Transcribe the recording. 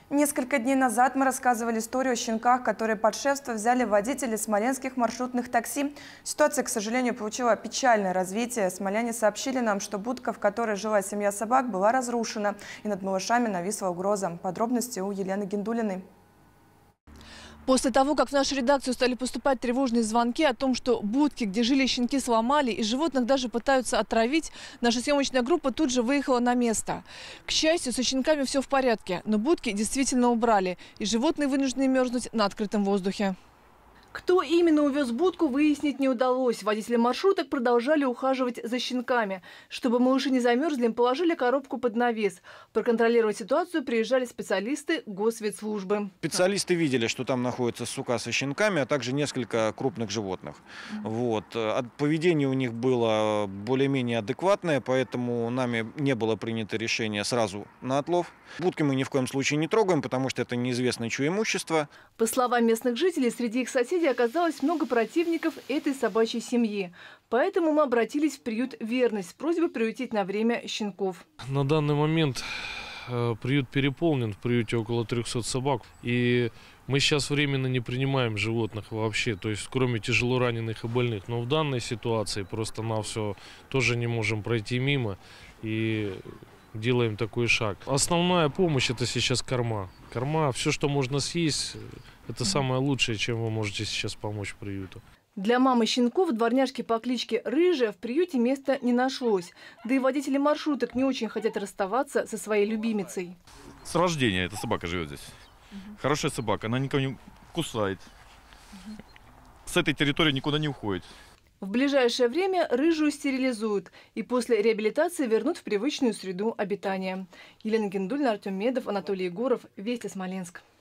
Несколько дней назад мы рассказывали историю о щенках, которые под шефство взяли водители смоленских маршрутных такси. Ситуация, к сожалению, получила печальное развитие. Смоляне сообщили нам, что будка, в которой жила семья собак, была разрушена, и над малышами нависла угроза. Подробности у Елены Гиндулиной. После того, как в нашу редакцию стали поступать тревожные звонки о том, что будки, где жили щенки, сломали и животных даже пытаются отравить, наша съемочная группа тут же выехала на место. К счастью, со щенками все в порядке, но будки действительно убрали, и животные вынуждены мерзнуть на открытом воздухе. Кто именно увез будку, выяснить не удалось. Водители маршруток продолжали ухаживать за щенками. Чтобы малыши не замерзли, им положили коробку под навес. Проконтролировать ситуацию приезжали специалисты Госветслужбы. Специалисты видели, что там находится сука со щенками, а также несколько крупных животных. Поведение у них было более-менее адекватное, поэтому нами не было принято решение сразу на отлов. Будки мы ни в коем случае не трогаем, потому что это неизвестно чье имущество. По словам местных жителей, среди их соседей оказалось много противников этой собачьей семьи. Поэтому мы обратились в приют «Верность» с просьбой приютить на время щенков. На данный момент приют переполнен, в приюте около 300 собак. И мы сейчас временно не принимаем животных вообще, то есть кроме тяжело раненых и больных. Но в данной ситуации просто-навсего тоже не можем пройти мимо и делаем такой шаг. Основная помощь — это сейчас корма. Корма, все, что можно съесть, это самое лучшее, чем вы можете сейчас помочь приюту. Для мамы щенков, дворняжки по кличке Рыжая, в приюте места не нашлось. Да и водители маршруток не очень хотят расставаться со своей любимицей. С рождения эта собака живет здесь. Хорошая собака, она никого не кусает. С этой территории никуда не уходит. В ближайшее время Рыжую стерилизуют и после реабилитации вернут в привычную среду обитания. Елена Гиндулина, Артем Медов, Анатолий Егоров. Вести, Смоленск.